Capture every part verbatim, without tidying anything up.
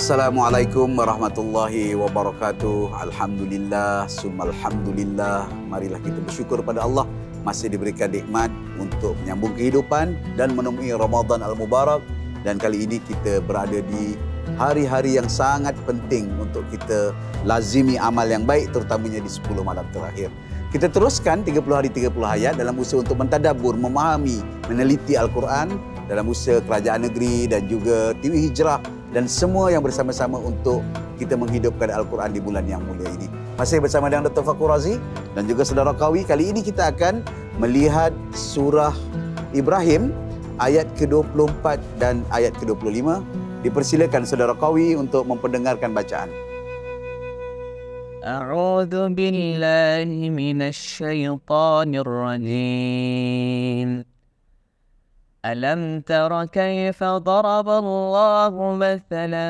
Assalamualaikum warahmatullahi wabarakatuh. Alhamdulillah, summa alhamdulillah. Marilah kita bersyukur pada Allah masih diberikan nikmat untuk menyambung kehidupan dan menemui Ramadan Al-Mubarak. Dan kali ini kita berada di hari-hari yang sangat penting untuk kita lazimi amal yang baik, terutamanya di sepuluh malam terakhir. Kita teruskan tiga puluh hari tiga puluh ayat dalam usaha untuk mentadabbur, memahami, meneliti Al-Quran dalam usaha Kerajaan Negeri dan juga T V Hijrah dan semua yang bersama-sama untuk kita menghidupkan Al-Quran di bulan yang mulia ini. Masih bersama dengan Doktor Fakhur Razi dan juga Saudara Qawi. Kali ini kita akan melihat surah Ibrahim ayat ke dua puluh empat dan ayat ke dua puluh lima. Dipersilakan Saudara Qawi untuk memperdengarkan bacaan. A'udzu billahi minasy rajim. ألم تر كيف ضرب الله مثلا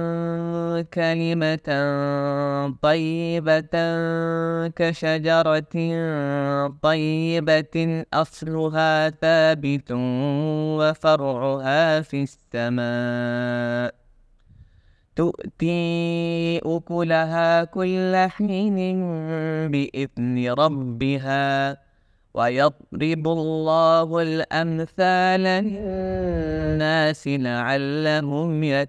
كلمة طيبة كشجرة طيبة أصلها ثابت وفرعها في السماء تؤتي أكلها كل حين بإذن ربها ويضرب الله الأمثال للناس لعلهم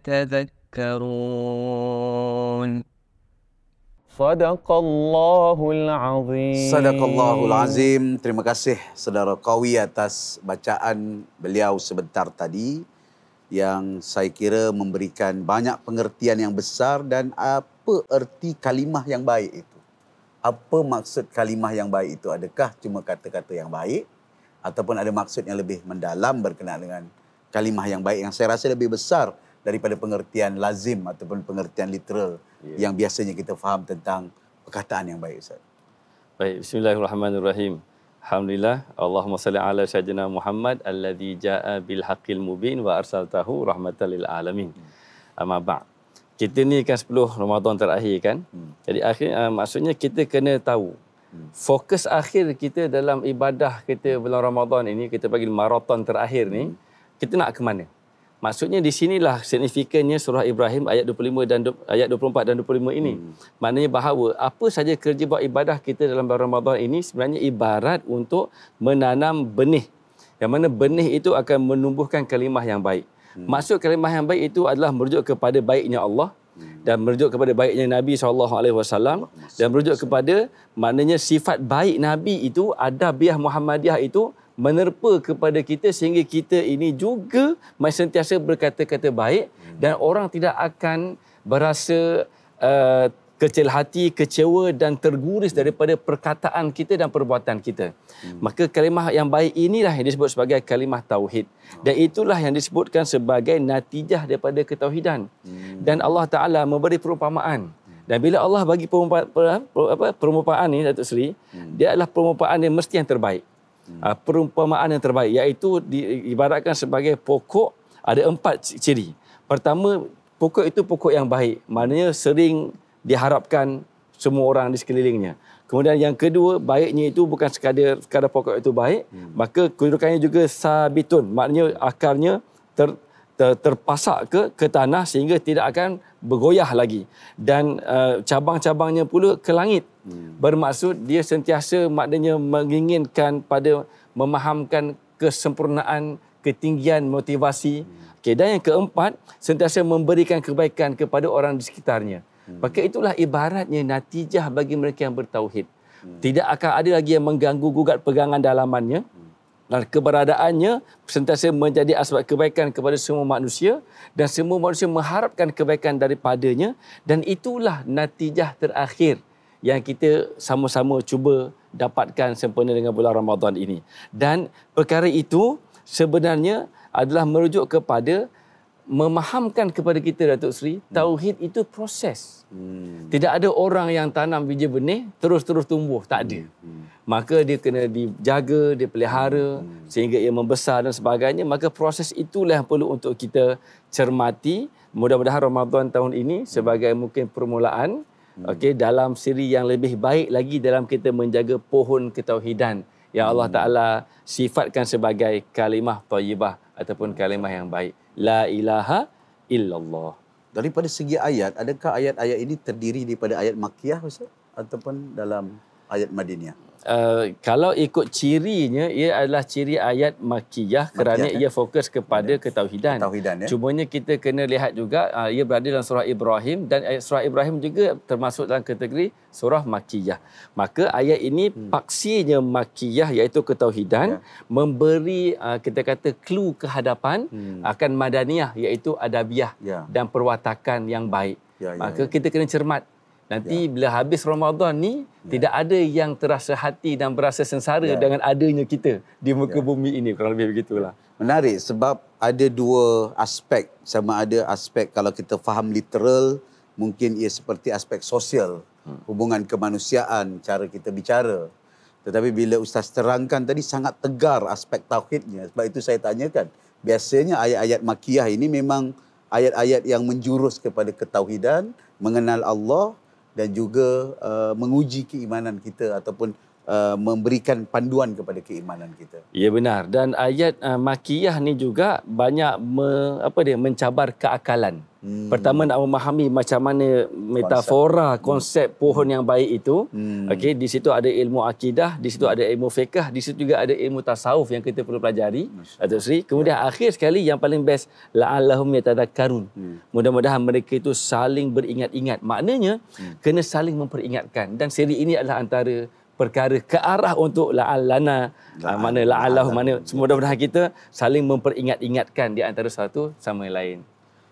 يتذكرون. Sadaqallahul Azim. Sadaqallahul Azim. Terima kasih Saudara Qawi atas bacaan beliau sebentar tadi yang saya kira memberikan banyak pengertian yang besar dan apa erti kalimah yang baik itu. Apa maksud kalimah yang baik itu? Adakah cuma kata-kata yang baik ataupun ada maksud yang lebih mendalam berkenaan dengan kalimah yang baik yang saya rasa lebih besar daripada pengertian lazim ataupun pengertian literal yeah. yang biasanya kita faham tentang perkataan yang baik, Ustaz. Baik, bismillahirrahmanirrahim. Alhamdulillah, Allahumma salli ala sayyidina Muhammad alladzi jaa bil haqqil mubin wa arsaltahu rahmatan lil alamin. Amma ba'd. Kita ni kan sepuluh Ramadan terakhir kan. Hmm. Jadi akhir uh, maksudnya kita kena tahu hmm. fokus akhir kita dalam ibadah kita bulan Ramadan ini, kita panggil maraton terakhir ni, hmm. kita nak ke mana? Maksudnya di sinilah signifikannya surah Ibrahim ayat dua puluh lima dan ayat dua puluh empat dan dua puluh lima ini. Hmm. Maknanya bahawa apa saja kerja buat ibadah kita dalam bulan Ramadan ini sebenarnya ibarat untuk menanam benih. Yang mana benih itu akan menumbuhkan kalimah yang baik. Hmm. Maksud kalimah yang baik itu adalah merujuk kepada baiknya Allah hmm. dan merujuk kepada baiknya Nabi sallallahu alaihi wasallam dan merujuk kepada maknanya sifat baik Nabi itu, adabiah Muhammadiyah itu menerpa kepada kita sehingga kita ini juga masih sentiasa berkata-kata baik hmm. dan orang tidak akan berasa uh, kecil hati, kecewa dan terguris daripada perkataan kita dan perbuatan kita. Hmm. Maka kalimah yang baik inilah yang disebut sebagai kalimah tauhid. Dan itulah yang disebutkan sebagai natijah daripada ketauhidan. Hmm. Dan Allah Ta'ala memberi perumpamaan. Dan bila Allah bagi perumpamaan, perumpamaan ni, Datuk Seri, hmm. dia adalah perumpamaan yang mesti yang terbaik. Hmm. Perumpamaan yang terbaik, iaitu diibaratkan sebagai pokok, ada empat ciri. Pertama, pokok itu pokok yang baik. Maknanya sering diharapkan semua orang di sekelilingnya. Kemudian yang kedua, baiknya itu bukan sekadar, sekadar pokok itu baik, hmm. maka kedudukannya juga sabitun, maknanya akarnya ter, ter, terpasak ke, ke tanah sehingga tidak akan bergoyah lagi. Dan uh, cabang-cabangnya pula ke langit. Hmm. Bermaksud dia sentiasa maknanya menginginkan pada memahamkan kesempurnaan, ketinggian motivasi. Hmm. Okay, dan yang keempat, sentiasa memberikan kebaikan kepada orang di sekitarnya. Hmm. Maka itulah ibaratnya natijah bagi mereka yang bertauhid. Hmm. Tidak akan ada lagi yang mengganggu gugat pegangan dalamannya. Hmm. Dan keberadaannya sentiasa menjadi asbab kebaikan kepada semua manusia. Dan semua manusia mengharapkan kebaikan daripadanya. Dan itulah natijah terakhir yang kita sama-sama cuba dapatkan sempena dengan bulan Ramadan ini. Dan perkara itu sebenarnya adalah merujuk kepada memahamkan kepada kita, Datuk Seri, hmm. tauhid itu proses. Hmm. Tidak ada orang yang tanam biji benih terus-terus tumbuh, tak ada. Hmm. Maka dia kena dijaga, dipelihara hmm. sehingga ia membesar dan sebagainya. Maka proses itulah yang perlu untuk kita cermati. Mudah-mudahan Ramadan tahun ini sebagai mungkin permulaan hmm. okey, dalam siri yang lebih baik lagi dalam kita menjaga pohon ketauhidan yang Allah Ta'ala sifatkan sebagai kalimah thayyibah ataupun kalimah yang baik. La ilaha illallah. Daripada segi ayat, adakah ayat-ayat ini terdiri daripada ayat Makkiyah Ustaz ataupun dalam ayat Madiniyah? Uh, kalau ikut cirinya, ia adalah ciri ayat Makkiyah kerana Makkiyah, ia fokus kepada ketauhidan. Ketauhidan, ya. Cumanya kita kena lihat juga uh, ia berada dalam surah Ibrahim, dan ayat surah Ibrahim juga termasuk dalam kategori surah Makkiyah. Maka ayat ini hmm. paksinya Makkiyah iaitu ketauhidan, ya. memberi uh, kita kata clue kehadapan hmm. akan Madaniyah iaitu adabiyah, ya. dan perwatakan yang baik. Ya, ya, Maka ya. kita kena cermat. Nanti ya. bila habis Ramadan ni, ya. tidak ada yang terasa hati dan berasa sengsara ya. dengan adanya kita di muka ya. bumi ini. Kurang lebih begitulah. Menarik sebab ada dua aspek. Sama ada aspek kalau kita faham literal, mungkin ia seperti aspek sosial, hmm. hubungan kemanusiaan, cara kita bicara. Tetapi bila Ustaz terangkan tadi sangat tegar aspek tauhidnya. Sebab itu saya tanyakan. Biasanya ayat-ayat Makkiyah ini memang ayat-ayat yang menjurus kepada ketauhidan, mengenal Allah, dan juga uh, menguji keimanan kita ataupun uh, memberikan panduan kepada keimanan kita. Ya, benar. Dan ayat uh, Makkiyah ni juga banyak me, apa dia mencabar keakalan. Hmm. Pertama nak memahami macam mana metafora konsep, konsep pohon yang baik itu. Hmm. Okey, di situ ada ilmu akidah, di situ ada ilmu fiqh, di situ juga ada ilmu tasawuf yang kita perlu pelajari. Datuk Seri. Kemudian ya. akhir sekali yang paling best, la'allahum yatadhakkarun. Hmm. Mudah-mudahan mereka itu saling beringat-ingat. Maknanya hmm. kena saling memperingatkan, dan siri ini adalah antara perkara ke arah untuk la'allana, la mana la'allahu, mana mudah-mudahan kita saling memperingat-ingatkan di antara satu sama lain.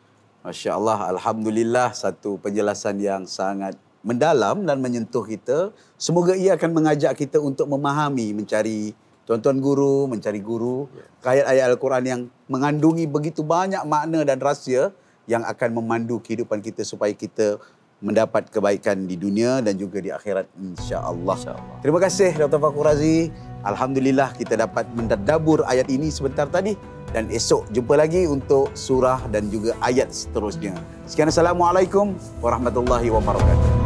Masya Allah, Alhamdulillah, satu penjelasan yang sangat mendalam dan menyentuh kita. Semoga ia akan mengajak kita untuk memahami, mencari tuan-tuan guru, mencari guru. Ayat-ayat Al-Quran yang mengandungi begitu banyak makna dan rahsia yang akan memandu kehidupan kita supaya kita mendapat kebaikan di dunia dan juga di akhirat, insya-Allah. Insya Terima kasih Doktor Fakhur Razi. Alhamdulillah kita dapat mendadabur ayat ini sebentar tadi, dan esok jumpa lagi untuk surah dan juga ayat seterusnya. Sekian, Assalamualaikum warahmatullahi wabarakatuh.